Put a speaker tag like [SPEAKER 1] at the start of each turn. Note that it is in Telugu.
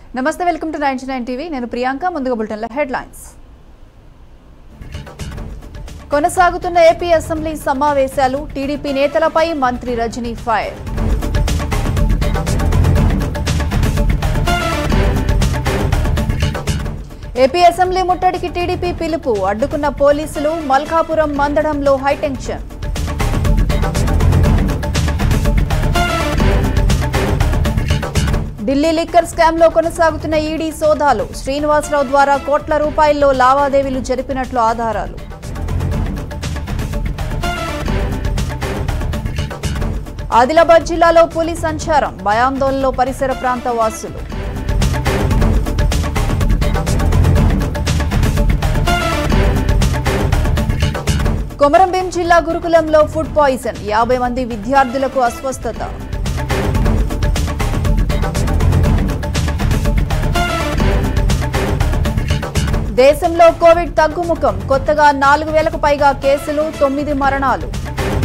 [SPEAKER 1] నమస్తే వెల్కమ్ టు 99 టీవీ నేను ప్రియాంక ముందుగా బులెటిన్ల హెడ్లైన్స్ కొనసాగుతున్న ఏపీ అసెంబ్లీ సమావేశాలు టీడీపీ నేతలపై మంత్రి రజనీ ఫైర్ ఏపీ అసెంబ్లీ ముట్టడికి టీడీపీ పిలుపు అడ్డుకున్న పోలీసులు మల్కాపురం మందడంలో హైటెన్షన్ ఢిల్లీ లిక్కర్ స్కామ్ లో కొనసాగుతున్న ఈడీ సోదాలు శ్రీనివాసరావు ద్వారా కోట్ల రూపాయల్లో లావాదేవీలు జరిపినట్లు ఆధారాలు ఆదిలాబాద్ జిల్లాలో పులి సంచారం భయాందోళనలో పరిసర ప్రాంత వాసులు కొమరంభీం జిల్లా గురుకులంలో ఫుడ్ పాయిజన్ 50 మంది విద్యార్థులకు అస్వస్థత దేశంలో కోవిడ్ తగ్గుముఖం కొత్తగా 4000కు పైగా కేసులు 9 మరణాలు